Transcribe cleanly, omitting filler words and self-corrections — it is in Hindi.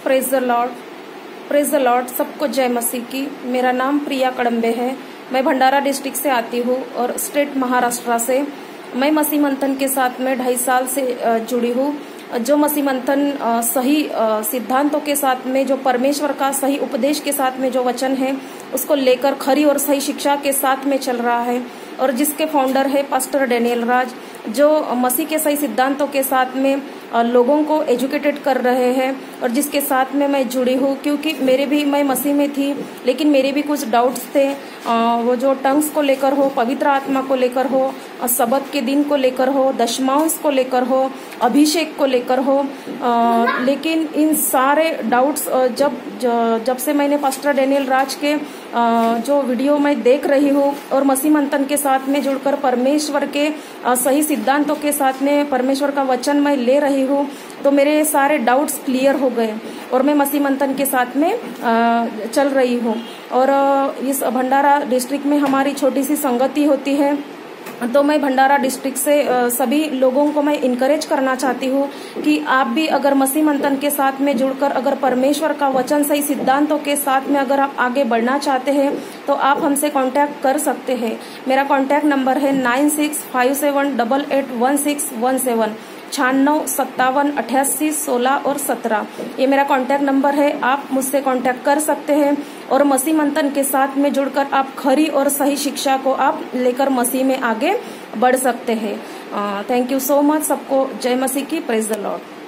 Praise the lord, praise the lord. सबको जय मसीह की। मेरा नाम प्रिया कड़म्बे है। मैं भंडारा डिस्ट्रिक्ट से आती हूँ और स्टेट महाराष्ट्र से। मैं मसीह मंथन के साथ में 2.5 साल से जुड़ी हूँ। जो मसीह मंथन सही सिद्धांतों के साथ में, जो परमेश्वर का सही उपदेश के साथ में जो वचन है उसको लेकर खरी और सही शिक्षा के साथ में चल रहा है, और जिसके फाउंडर है पास्टर डेनियल राज, जो मसीह के सही सिद्धांतों के साथ में लोगों को एजुकेटेड कर रहे हैं, और जिसके साथ में मैं जुड़ी हूँ। क्योंकि मैं मसीह में थी, लेकिन मेरे भी कुछ डाउट्स थे, वो जो टंग्स को लेकर हो, पवित्र आत्मा को लेकर हो, सबत के दिन को लेकर हो, दशमांश को लेकर हो, अभिषेक को लेकर हो। लेकिन इन सारे डाउट्स जब से मैंने पास्टर डेनियल राज के जो वीडियो मैं देख रही हूँ और मसीह मंथन के साथ में जुड़कर परमेश्वर के सही सिद्धांतों के साथ में परमेश्वर का वचन मैं ले रही हूँ, तो मेरे सारे डाउट्स क्लियर हो गए और मैं मसीह मंथन के साथ में चल रही हूँ। और इस भंडारा डिस्ट्रिक्ट में हमारी छोटी सी संगति होती है, तो मैं भंडारा डिस्ट्रिक्ट से सभी लोगों को मैं इनकरेज करना चाहती हूँ कि आप भी अगर मसीह मंथन के साथ में जुड़कर अगर परमेश्वर का वचन सही सिद्धांतों के साथ में अगर आप आगे बढ़ना चाहते हैं तो आप हमसे कांटेक्ट कर सकते हैं। मेरा कांटेक्ट नंबर है 9657881617, 96 57 88 16 और 17। ये मेरा कांटेक्ट नंबर है। आप मुझसे कांटेक्ट कर सकते हैं और मसीह मंथन के साथ में जुड़कर आप खरी और सही शिक्षा को आप लेकर मसीह में आगे बढ़ सकते हैं। Thank you so much. सबको जय मसीह की। Praise the Lord.